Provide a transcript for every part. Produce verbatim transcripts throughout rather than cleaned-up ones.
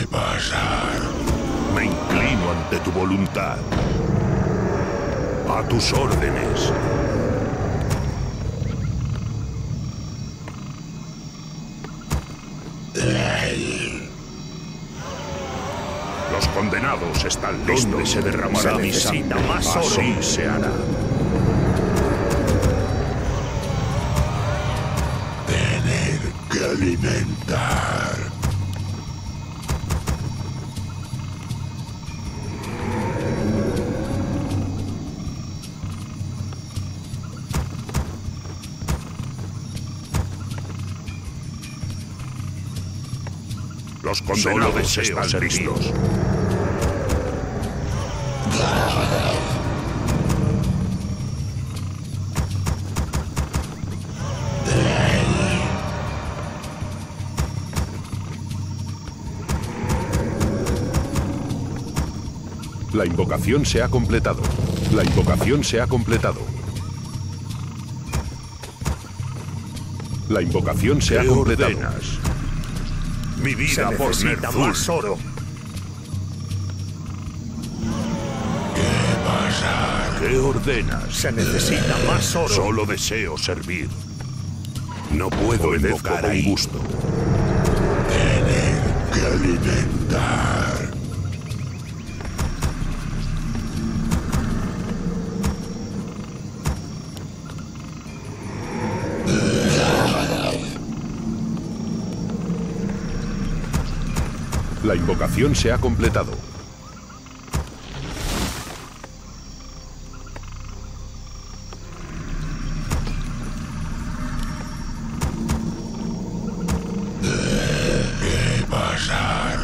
pasar? Me inclino ante tu voluntad. A tus órdenes. Los condenados están listos. ¿Dónde se derramará mi sangre? Así se hará. Tener que alimentar. Los condenados están listos. La invocación se ha completado. La invocación se ha completado. La invocación se ha completado. Ordenas? Mi vida por Ner'zhul. Más oro. ¿Qué pasa? ¿Qué ordenas? Se necesita más oro. Solo deseo servir. No puedo invocar con gusto. Tener que alimentar. La invocación se ha completado. ¿Qué pasar?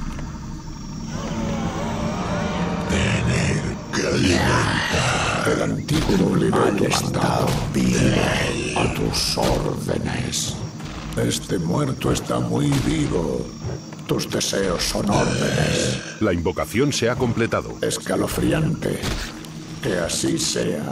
Tener que alimentar. El antiguo mal estado vive a tus órdenes. Este muerto está muy vivo. Tus deseos son órdenes. La invocación se ha completado. Escalofriante. Que así sea.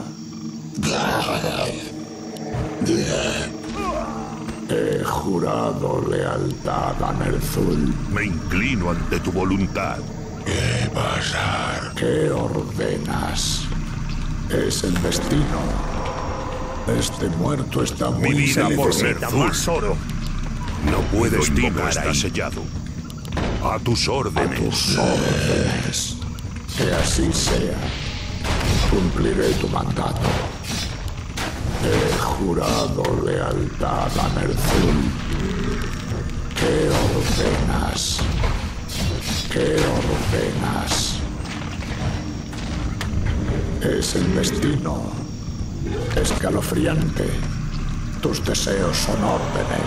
He jurado lealtad a Ner'zhul. Me inclino ante tu voluntad. ¿Qué pasar? ¿Qué ordenas? Es el destino. Este muerto está muy Mi vida por Ner'zhul. Más oro. No puedo invocar, está sellado. A tus órdenes. A tus órdenes. Que así sea. Cumpliré tu mandato. He jurado lealtad a Ner'zhul. ¿Qué ordenas? ¿Qué ordenas? Es el destino. Escalofriante. Tus deseos son órdenes.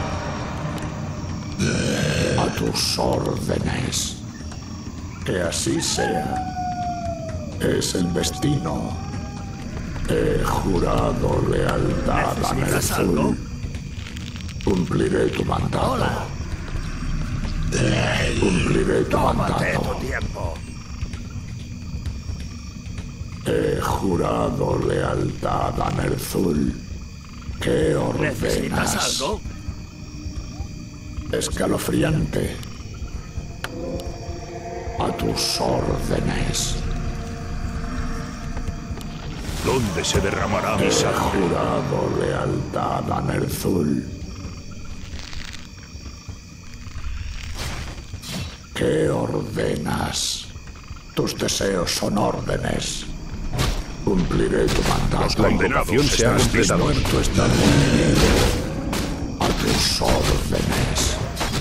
A tus órdenes. Que así sea. Es el destino. He jurado lealtad a Ner'zhul. Cumpliré tu mandato. Hola. Cumpliré tu Tómate mandato. tu tiempo. He jurado lealtad a Ner'zhul. ¿Qué ¿Necesitas ordenas? algo? Escalofriante. A tus órdenes. ¿Dónde se derramará mi He sangre? jurado lealtad a Ner'zhul. ¿Qué ordenas? Tus deseos son órdenes. Cumpliré tu mandato. La invocación se ha completado. Muerto está muy vivo. A tus órdenes.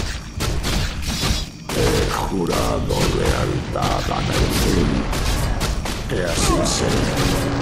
He jurado lealtad a Ner'zhul. Que así sea.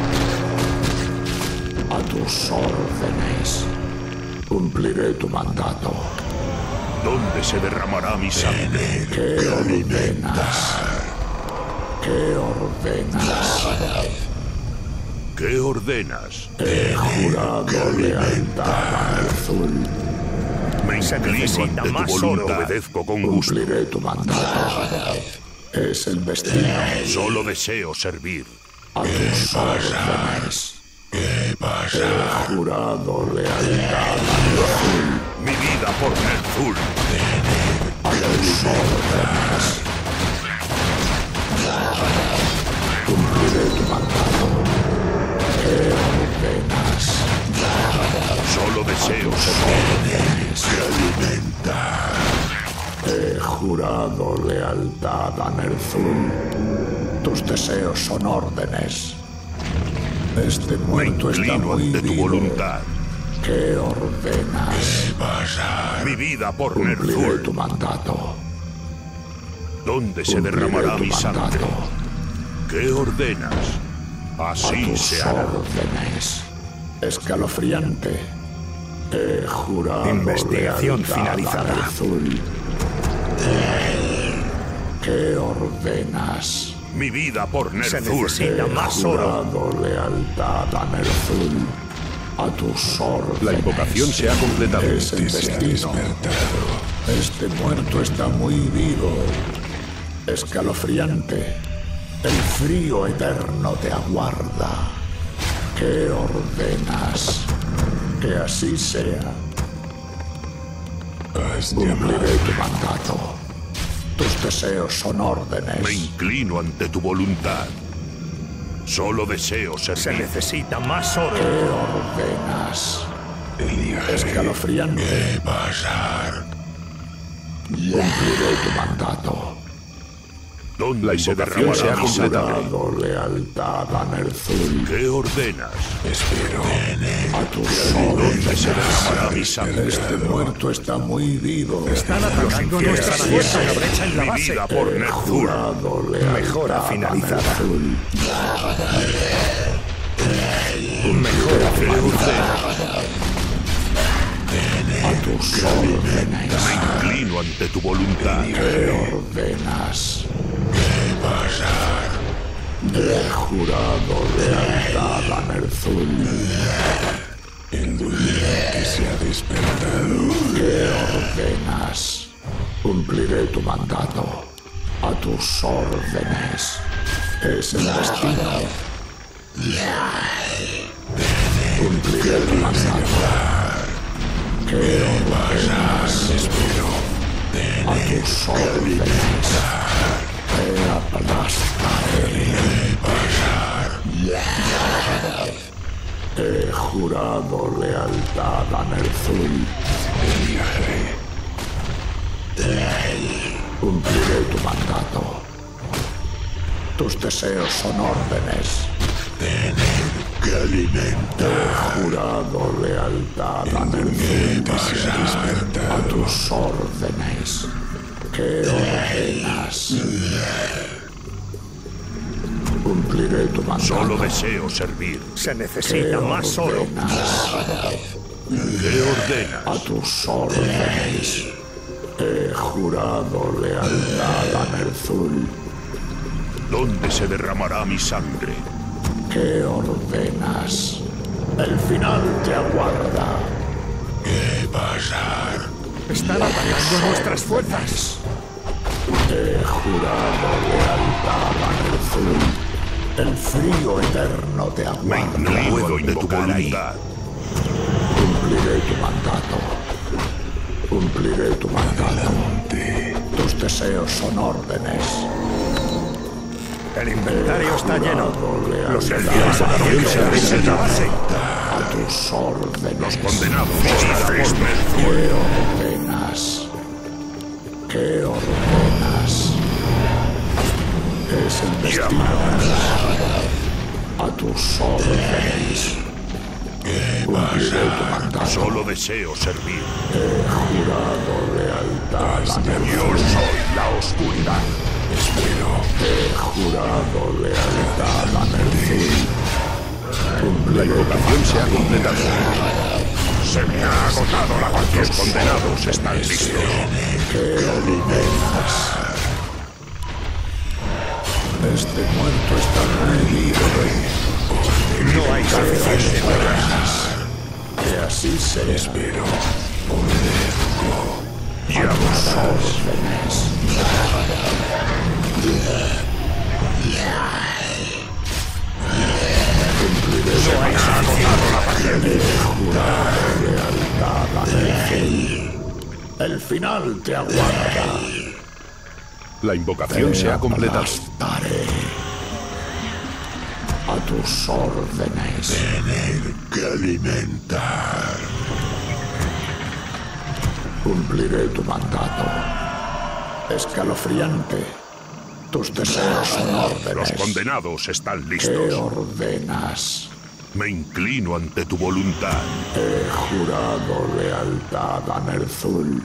A tus órdenes. Cumpliré tu mandato. ¿Dónde se derramará mi sangre? ¿Qué ordenas? ¿Qué ordenas? ¿Qué ordenas? He jurado lealtad a Ner'zhul. Me Se inclino necesita ante tu más voluntad. oro. Obedezco con gusto. Cumpliré tu mandato. Es el destino. Solo deseo servir. A tus órdenes. ¿Qué pasa? He jurado lealtad a Ner'zhul. Mi vida por Ner'zhul. A tus órdenes. Cumpliré tu mandato. ¿Qué ordenas? Solo deseo servir. Se alimenta. He jurado lealtad a Ner'zhul. Tus deseos son órdenes. Este Me muerto está inclino muy ante tu vivo. voluntad. ¿Qué ordenas? Pasar. Mi vida por Cumpliré Ner'zhul. tu mandato. ¿Dónde se Cumpliré derramará tu mi sangre? mandato. ¿Qué ordenas? A Así tus se hará. órdenes. Escalofriante. He jurado Investigación lealtad finalizada. a Ner'zhul. ¿Qué ordenas? Mi vida por Se Ner'zhul. necesita He más oro. jurado lealtad a Ner'zhul. A tus órdenes. La invocación se ha completado. Es el Se ha destino. despertado. Este muerto está muy vivo. Escalofriante. El frío eterno te aguarda. ¿Qué ordenas? Que así sea. Has llamado. Cumpliré tu mandato. Tus deseos son Me órdenes. inclino ante tu voluntad. Solo deseo Se servir. necesita más oro. ¿Qué ordenas? Elijaré. Escalofriante. ¿Qué pasar? Cumpliré tu mandato. ¿Dónde La se invocación se ha derramará mi sangre? completado. Jurado lealtad a Ner'zhul. ¿Qué ordenas? Espero. A tus ¿Dónde órdenes. se derramará mi sangre? Este muerto está muy vivo. Están atacando nuestra fuerza. La brecha en la Mi base. vida por He Ner'zhul. jurado lealtad Mejora a finalizada. Ner'zhul. Mejora finalizada. A tus órdenes. Me inclino ante tu voluntad. ¿Qué ordenas? He jurado lealtad a Ner'zhul. El que se ha despertado. ¿Qué ordenas? Cumpliré tu mandato. A tus órdenes. Es el destino. Cumpliré tu mandato. ¿Qué ordenas? A tus órdenes. Te aplastaré. He jurado lealtad a Ner'zhul. Cumpliré tu mandato. Tus deseos son órdenes. Que alimenta. He jurado lealtad a Ner'zhul. A tus órdenes. ¿Qué ordenas? Cumpliré tu mandato. Solo deseo servir. Se ¿Qué necesita más oro. ordenas? ¿Qué ordenas? A tus órdenes. He jurado lealtad a Ner'zhul. ¿Dónde se derramará mi sangre? ¿Qué ordenas? El final te aguarda. ¿Qué pasar? Están atacando nuestras fuerzas. He jurado lealtad a Ner'zhul. El frío eterno te Me aguarda. inclino puedo ante tu invocar ahí. voluntad. Cumpliré tu mandato. Cumpliré tu mandato. Tus deseos son órdenes. El inventario está lleno. Jurado Los lealtad servidores Acción se ha en la base. a tus órdenes. Condenados está por Ner'zhul. ¿Qué ordenas? ¿Qué ordenas? Es el destino. A tus órdenes. Cumpliré tu mandato. Solo deseo servir. He jurado lealtad a Ner'zhul. Yo soy la oscuridad. He jurado lealtad a Ner'zhul. La invocación se ha completado. Se me ha agotado la paciencia. Los condenados están listos. ¿Qué ordenas? Este muerto está muy vivo. No hay suficiente Ordenas. Que así sea. Espero. Ya basta. Órdenes. Cumpliré No hay suficiente He jurado lealtad a Ner'zhul. El final te aguarda. La invocación se ha completado. Aplastaré. A tus órdenes. Tener que alimentar. Cumpliré tu mandato. Escalofriante. Tus deseos son órdenes. Los condenados están ¿Qué listos. ordenas? Me inclino ante tu voluntad. He jurado lealtad a Ner'zhul.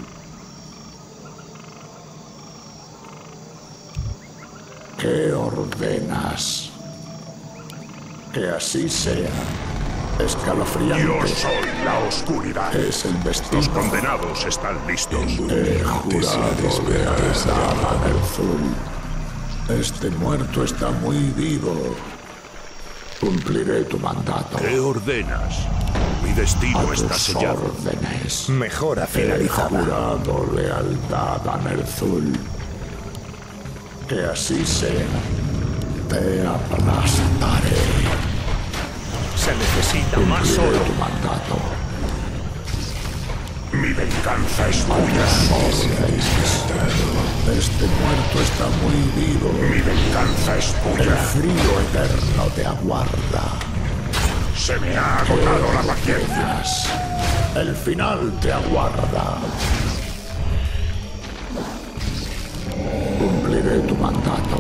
¿Qué ordenas? Que así sea. Escalofriante. Yo soy la oscuridad. Es el destino. Los condenados están listos. He jurado lealtad a Ner'zhul. Este muerto está muy vivo. Cumpliré tu mandato. ¿Qué ordenas? Mi A destino está tus sellado. órdenes. Mejora He finalizada. jurado lealtad a Ner'zhul. Que así sea. Te aplastaré. Se necesita más Cumpliré oro. tu mandato. Mi venganza es A tuya. tus órdenes. Este muerto está muy vivo. Mi venganza es El tuya. frío eterno te aguarda. Se me ha agotado la paciencia. Ordenas. El final te aguarda. Cumpliré tu mandato.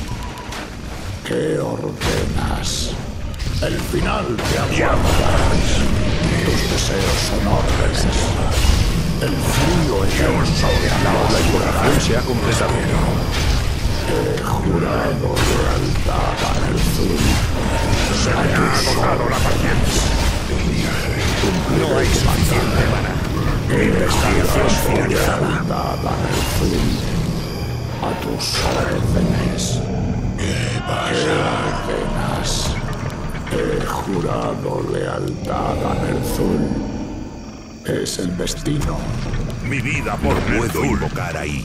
¿Qué ordenas? El final te aguarda. Tus deseos son órdenes. El frío eterno te aguarda. La invocación se ha completado. He jurado lealtad a Ner'zhul. Se me ha agotado la paciencia. No hay suficiente mana. Investigación finalizada. Lealtad a Ner'zhul. A tus órdenes. ¿Qué ordenas? He jurado lealtad a Ner'zhul. Es el destino. Mi vida por puedo invocar ahí.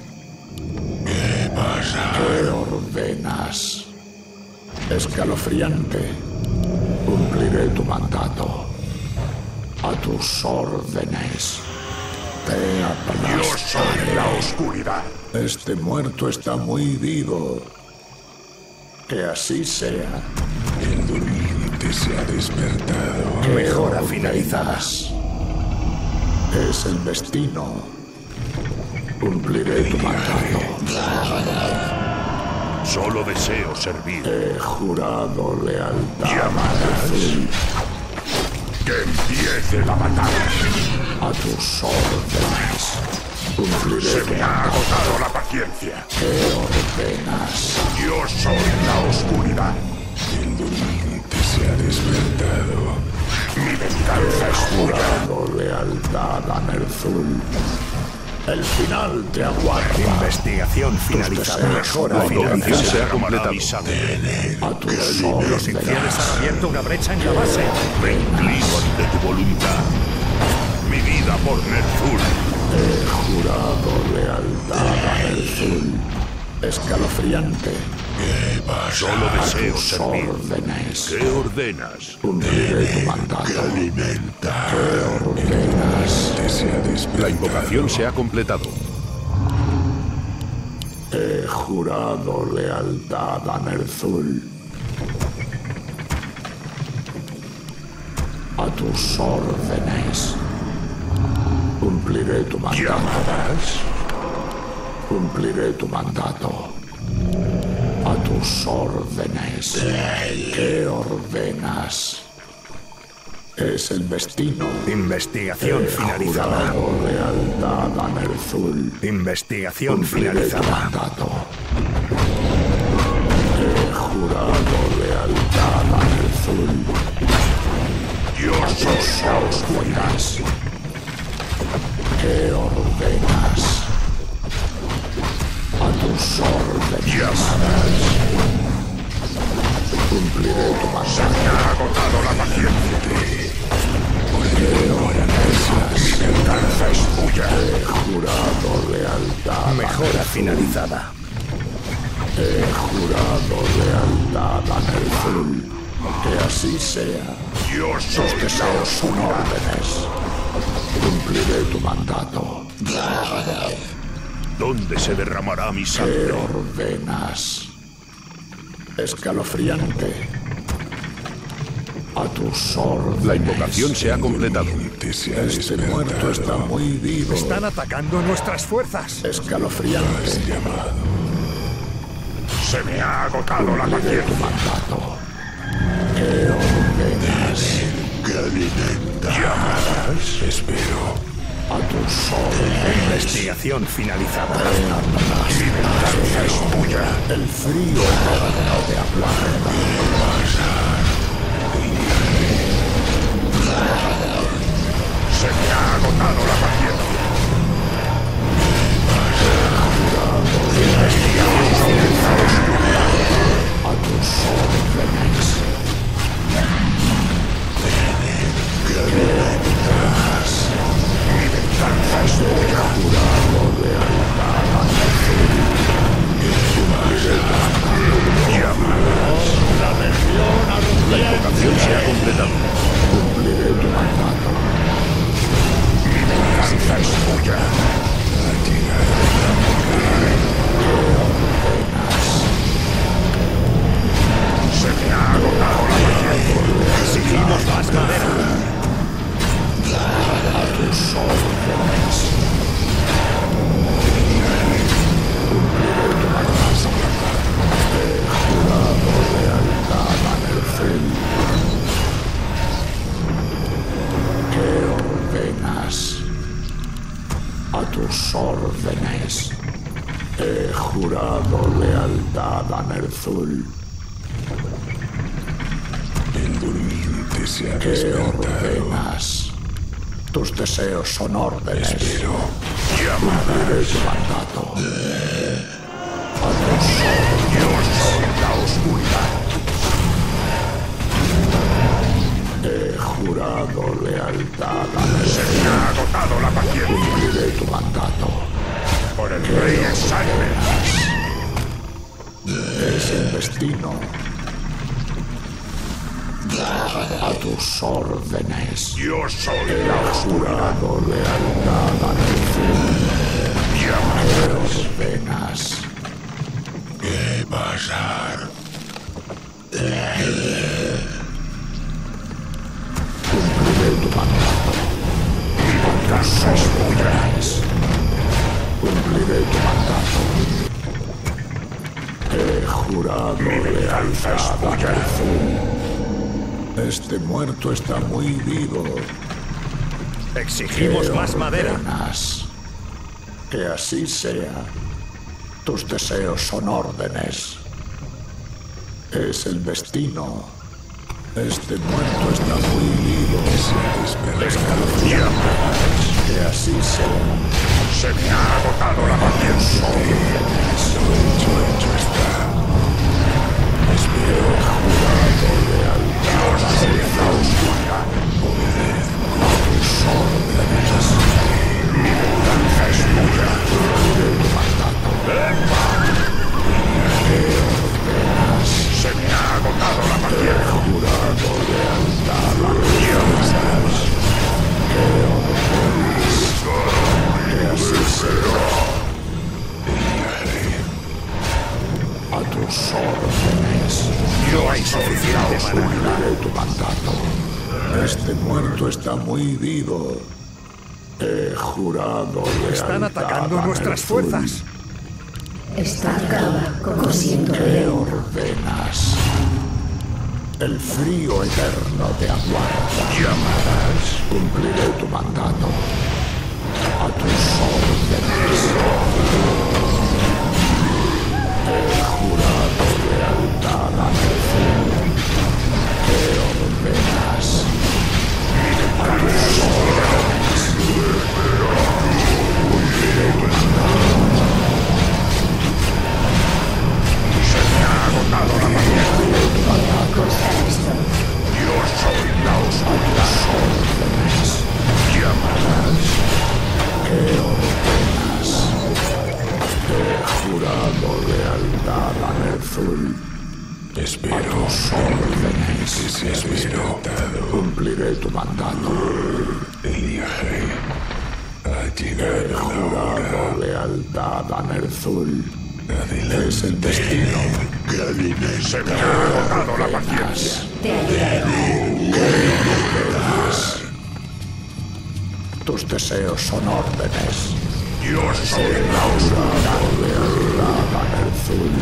¿Qué ordenas? Escalofriante. Cumpliré tu mandato. A tus órdenes. Te Yo soy aplastaré. la oscuridad. Este muerto está muy vivo. Que así sea. El durmiente se ha despertado. ¿Qué Mejora ordenas? finalizada. Es el destino. Cumpliré tu mandato. Solo deseo servir. He jurado lealtad a ¿Llamarás? Ner'zhul. Que empiece la batalla. A tus órdenes. Cumpliré Se tu me ha mandato. agotado la paciencia. ¿Qué ordenas? Yo soy la oscuridad. El durmiente se ha despertado. Mi venganza es tuya. Jurado lealtad a Ner'zhul. El final te aguarda. Investigación finalizada. deseos Mejora son invocación finalizada. se ha completado. Mi sangre. A tus Los infieles órdenes. han abierto una brecha en la base. Me inclino ante tu voluntad. Mi vida por Ner'zhul. He jurado lealtad a Ner'zhul. Escalofriante. Solo deseo Tus servir. órdenes. ¿Qué ordenas? Cumpliré tu Que mandato. alimentar. ¿Qué ordenas? Que se ha despertado. La invocación se ha completado. He jurado lealtad a Ner'zhul. A tus órdenes. Cumpliré tu mandato. ¿Llamarás? Cumpliré tu mandato. A tus órdenes. ¿Qué ordenas? Es el destino. Investigación He finalizada. jurado lealtad a Ner'zhul. Investigación Cumpliré tu finalizada. mandato. He jurado lealtad a Ner'zhul. Yo soy la oscuridad. ¿Qué ordenas? A tus órdenes. ¿Llamarás? Cumpliré tu Me mandato. ha agotado la paciencia. Mi venganza es tuya. He jurado lealtad. Mejora finalizada. He jurado lealtad a Ner'zhul. Que así sea. Yo soy Tus la deseos son oscuridad. órdenes. Cumpliré tu mandato. ¿Dónde se derramará mi ¿Qué sangre? ordenas? Escalofriante. A tus órdenes. La invocación se ha completado. Se ha Este muerto está despertado. muy vivo. Están atacando nuestras fuerzas. Escalofriante. Se me ha agotado la Cumpliré paciencia. tu mandato. ¿Qué ordenas? Que alimentarás. Espero. A tus órdenes. Investigación finalizada. Es tuya. El frío eterno te aguarda. Se me ha agotado la paciencia. A tus órdenes. Mi venganza es tuya. La invocación se ha completado. Cumpliré tu mandato. Mi venganza es tuya. Se me ha agotado la paciencia. Exigimos más madera. A tus órdenes. Cumpliré tu mandato. He jurado lealtad a Nerfell. ¿Qué ordenas? A tus órdenes. He jurado lealtad a Nerzul. El durmiente se ha ¿Qué despertado. ordenas? Tus deseos son órdenes. Espero. Cumpliré tu mandato. A tus órdenes. Yo soy la oscuridad. He jurado lealtad a Nerfell. Se me ha agotado la paciencia. Cumpliré tu mandato. Por el rey exalme. Es el destino. A tus órdenes. Yo soy He la oscuridad. jurado lealtad a Nerfell. ¿Qué ordenas? ¿Qué pasar? Cumpliré tu mandato. A tus órdenes. Cumpliré tu mandato. He jurado lealtad a Nerfell. Este muerto está muy vivo. Exigimos ¿Qué más madera. ordenas? Que así sea. Tus deseos son órdenes. Es el destino. Este muerto está muy vivo. Escalofriante. Que así sea. Se me ha agotado la paciencia. Lo hecho, hecho está. Espero. Jurado lealtad Yo soy la oscuridad. tus órdenes. Mi venganza es tuya. Cumpliré tu mandato. Se me ha agotado la paciencia. Jurado lealtad a que así sea. A tus órdenes. No hay suficiente mana. Cumpliré tu mandato. Este muerto está muy vivo. He jurado lealtad. Están atacando a nuestras Nerful. fuerzas. Está acaba cosiendo ¿Qué reo. ordenas? El frío eterno te aguarda. Llamarás. Cumpliré tu mandato. A tus órdenes. He jurado lealtad a Nerfell. ¿Qué ordenas? A tus órdenes. Cumpliré tu mandato. Se me ha agotado la paciencia. Consta esto. Yo soy la oscuridad. Órdenes. Llamarás. ¿Qué ordenas? He jurado lealtad a Nerful. A Espero. tus órdenes. Que se ha despertado. Cumpliré tu mandato. Elige. Ha llegado la hora. Jurado lealtad a Ner'zhul. Adelante. Es el destino. Se me ha agotado la paciencia. Te ayudaré. Tus deseos son órdenes. Yo soy la oscuridad. Lealtad a Ner'zhul.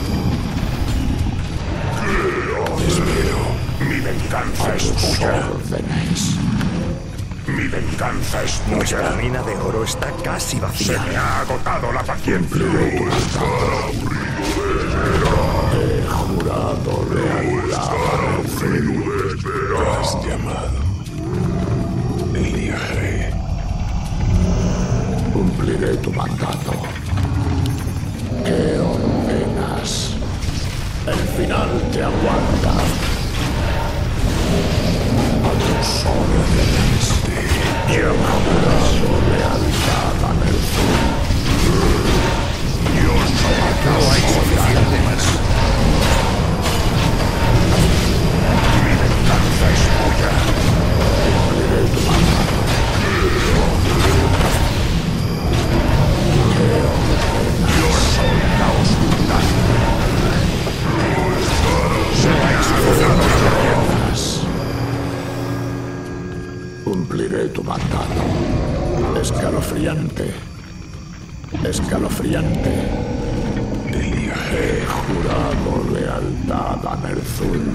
Mi venganza es Tus tuya. órdenes. Mi venganza es Nuestra tuya. mina de oro está casi Se vacía. me ha agotado la paciencia. He jurado lealtad a Ner'zhul. Has llamado. Elige. Cumpliré tu mandato. ¿Qué ordenas? El final te aguarda. A tus órdenes. He jurado lealtad a Ner'zhul. Yo soy la No hay oscuridad. suficiente mana. Mi venganza es tuya. Cumpliré tu mandato. Yo soy la oscuridad. Se me ha agotado la paciencia. Cumpliré tu mandato. Escalofriante. Escalofriante. He jurado lealtad a Ner'zhul.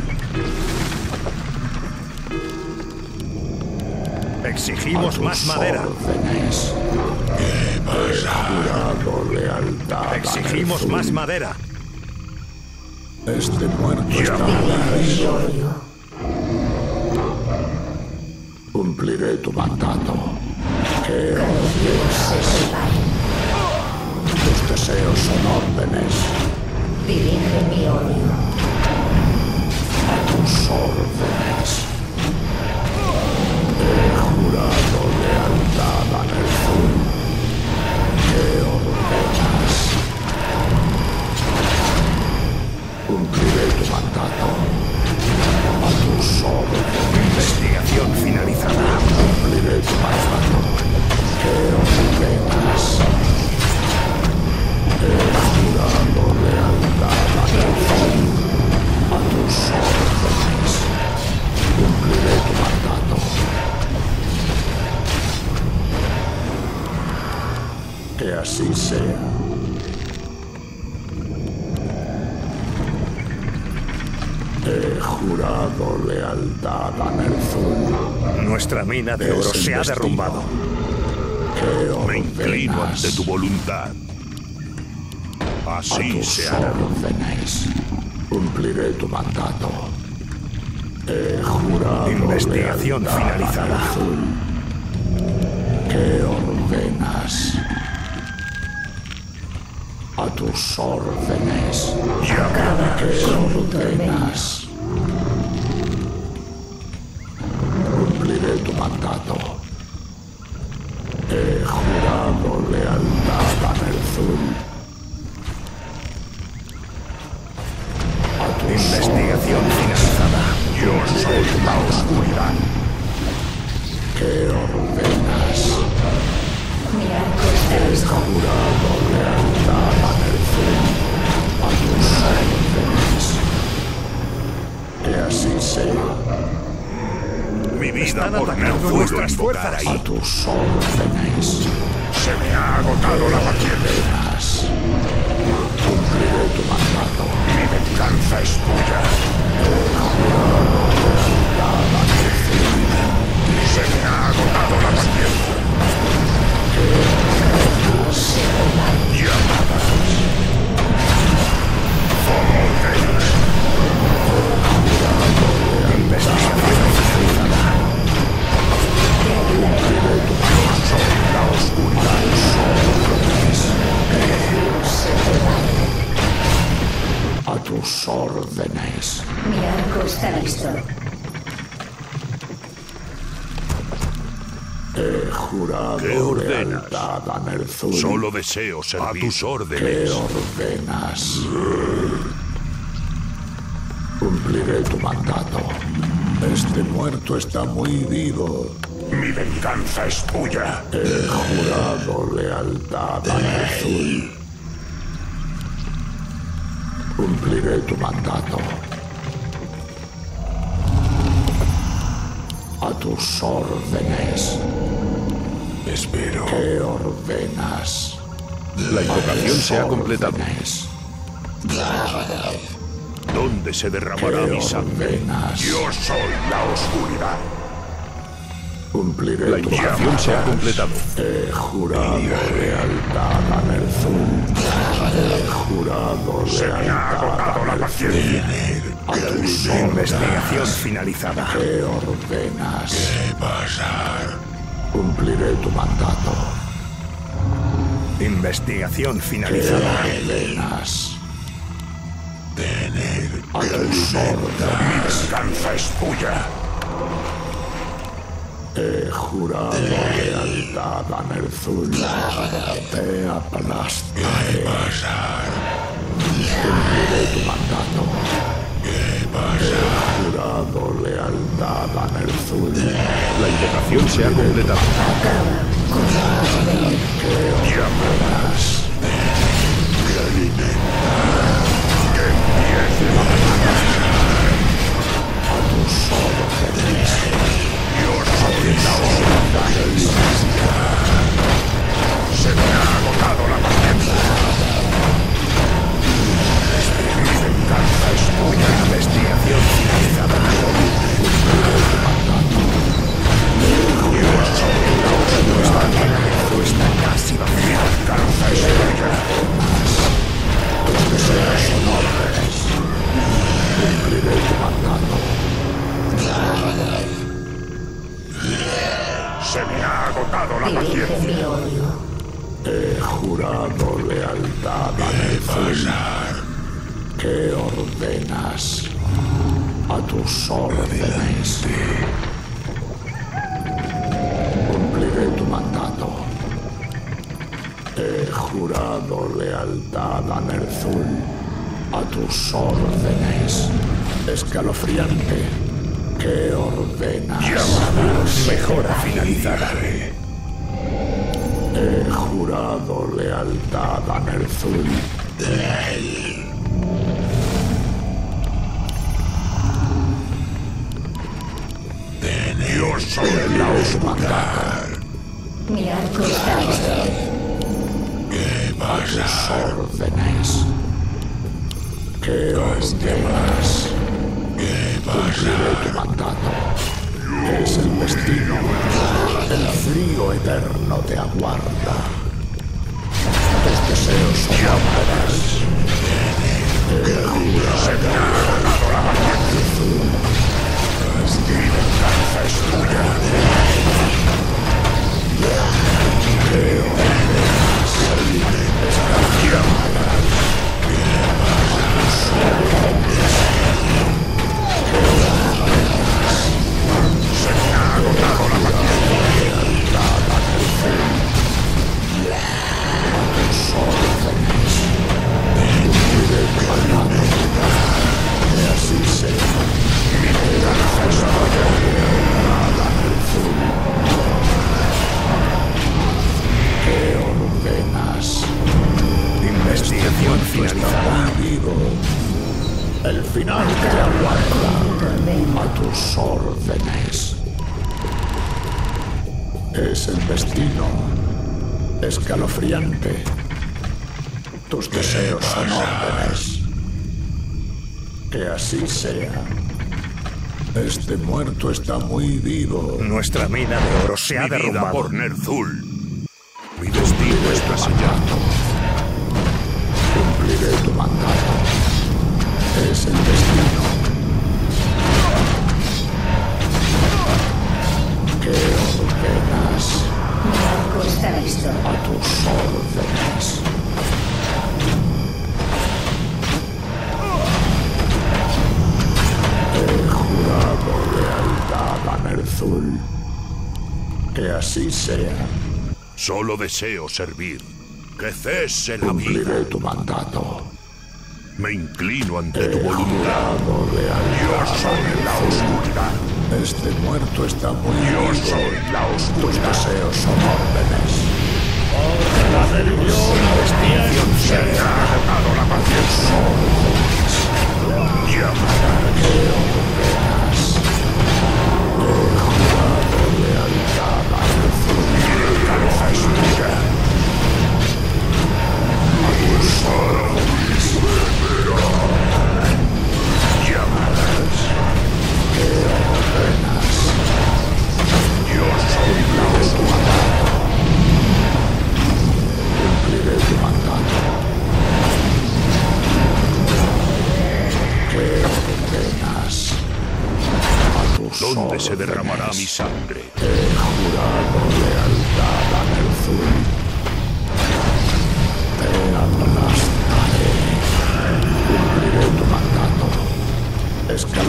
Exigimos más madera. Órdenes. He jurado lealtad a Exigimos Ner'zhul. más madera. Este muerto está Mi odio. Cumpliré tu mandato. Que Dios se separen. tus deseos son órdenes. Dirige mi odio. Tus órdenes. He jurado lealtad a Ner'zhul. ¿Qué ordenas? Cumpliré tu mandato. A tus órdenes. Investigación finalizada. Cumpliré tu mandato. ¿Qué ordenas? He jurado lealtad a Ner'zhul. A tus órdenes. Cumpliré tu mandato. Que así sea. He jurado lealtad a Ner'zhul. Nuestra mina de Es oro el se ha destino. derrumbado. ¿Qué Me inclino ordenas? ante tu voluntad. A Así tus se hará. órdenes. Cumpliré tu mandato. He jurado Investigación lealtad a finalizada. Ner'zhul. ¿Qué ordenas? A tus órdenes. ¿Qué ordenas? Cumpliré tu mandato. He jurado lealtad a Ner'zhul. A tus Investigación finalizada. Yo soy la oscuridad. ¿Qué ordenas? Mi arco está listo. Jurado lealtad a Ner'zhul. A tus órdenes. Que así sea. Mi vida Están por atacando Ner'zhul nuestras invocar fuerzas. A ahí. tus órdenes. Se me ha agotado la paciencia. Ordenas. Cumpliré tu mandato. Mi venganza es tuya. Se me ha agotado la paciencia. Llamadas. Fomoteus. Investigación finalizada. Soy la oscuridad. A tus órdenes. Mi arco está listo. He jurado ¿Qué ordenas? lealtad a Ner'zhul. Solo deseo servir. A tus ¿Qué órdenes. ordenas? Cumpliré tu mandato. Este muerto está muy vivo. Mi venganza es tuya. He jurado lealtad a Ner'zhul. Cumpliré tu mandato. A tus órdenes. Espero. ¿Qué ordenas? La invocación se ha completado. Órdenes. ¿Dónde se derramará ¿Qué mi sangre? ordenas? Yo soy la oscuridad. Cumpliré La tu invocación mandato. se ha completado. He jurado lealtad a Ner'zhul. He jurado Se me ha lealtad agotado la a paciencia. A tus Investigación órdenes. finalizada. ¿Qué ordenas? ¿Qué pasar? Cumpliré tu mandato. Investigación ¿Qué finalizada. ordenas? Tener A tus órdenes. Mi venganza es tuya. He jurado lealtad a Ner'zhul. Te aplastaré. Cumpliré tu mandato. He jurado lealtad a Ner'zhul. La invocación se ha completado. Se me ha agotado la paciencia. Mi venganza es tuya. Investigación finalizada. Está casi Mi vacía. venganza es tuya. Cumpliré tu mandato. Se me ha agotado la Dirige paciencia. mi odio. He jurado lealtad a Ner'zhul. ¿Qué ordenas? A tus órdenes. Cumpliré tu mandato. He jurado lealtad a Ner'zhul. A tus órdenes. Escalofriante. ¿Qué ordenas? Mejora finalizada. He jurado lealtad a Ner'zhul. Yo soy la oscuridad. Mi arco está listo. A tus órdenes. ¿Qué ordenas? Cumpliré tu mandato. Es el destino. El frío eterno te aguarda. Tus deseos son órdenes. Se me ha agotado la paciencia. Mi venganza es tuya. Se me ha agotado la Investigación finalizada. Vivo. El final te aguarda. A tus órdenes. Es el destino. Escalofriante. Tus deseos son órdenes. Que así sea. Este muerto está muy vivo. Nuestra mina de oro se ha Mi vida derrumbado. por Ner'zhul. Mi destino está sellado. Cumpliré tu mandato. Es el destino. ¿Qué ordenas? Mi arco está listo. A tus órdenes. He jurado lealtad a Ner'zhul. Que así sea. Solo deseo servir. Que cese la vida. Cumpliré tu mandato. Me inclino ante He tu voluntad. jurado lealtad. Yo soy la oscuridad. Este muerto está muy Yo vivo. soy la Tus oscuridad. deseos son órdenes. Investigación se ha agotado la paciencia. Llama. Cabeza estúpida. A tus órdenes. Llamadas. ¿Qué ordenas? Yo soy la oscuridad. Cumpliré tu mandato. ¿Qué ordenas? A tus ¿Dónde se órdenes. derramará mi sangre? He jurado lealtad a Ner'zhul. Te aplastaré. Cumpliré tu mandato. Escalaré